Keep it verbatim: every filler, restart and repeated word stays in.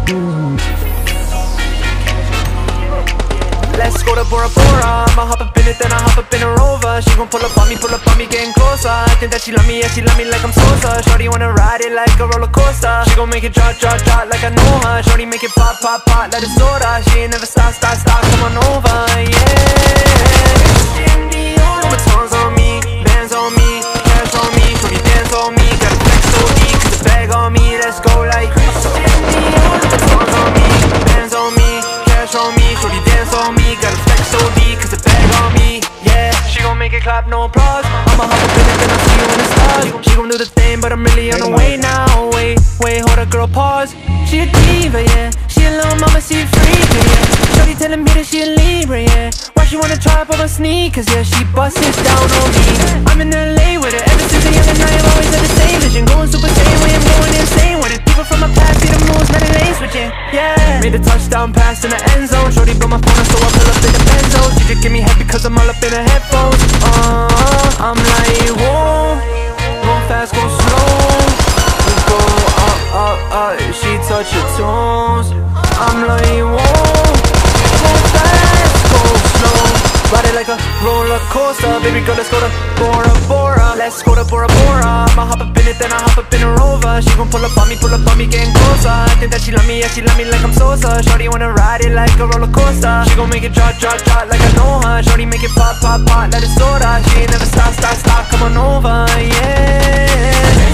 Let's go to Bora Bora. I'ma hop up in it, then I hop up in a Rover. She gon' pull up on me, pull up on me, getting closer. I think that she love me, yeah, she love me like I'm Sosa. Shorty wanna ride it like a roller coaster. She gon' make it drop, drop, drop like I know her. Shorty make it pop, pop, pop like a soda. She ain't never stop, stop, stop, come on over, yeah. In the old, my tongues on me, bands on me, cash on me, shorty dance on me. Got a flex O D, cause the bag on me, let's go like crazy. In the old, my tongues on me, bands on me, cash on me, shorty dance on me. Got a flex O D, cause the bag on me, yeah. She gon' make it clap, no applause. I'ma hop up in it, then I'll see you in the stars. She gon' do the thing, but I'm really on the way now. Wait, wait, hold up, girl, pause. She a diva, yeah. She a little mama, she freakin', yeah. Shorty telling me that she a Libra, yeah. Why she wanna try up on my sneakers, yeah. She busts it down on me. I'm in L A with her ever since a young and I have always had the same vision. Going super saiyan way, I'm going insane with it. People from my past see the moves, now they lane switching, yeah. Made a touchdown pass in the end zone. Shorty blow my phone, so I pull up in the Benzo. She just give me head because I'm all up in her headphones. Uh, I'm like, whoa, go fast, go slow. We go up, up, up, she touch your toes. I'm like, whoa, go fast, go slow. Ride it like a roller coaster. Baby girl, let's go to Bora Bora. Let's go to Bora Bora. I'ma hop up in it, then I hop up in a Rover. She gon' pull up on me, pull up on me, getting closer. I think that she love me, yeah, she love me like I'm Sosa. Shorty wanna ride it like a roller coaster. She gon' make it drop, drop, drop like I know her. Shorty make it pop, pop, pop like a soda. She ain't never stop, stop, stop, come on over, yeah.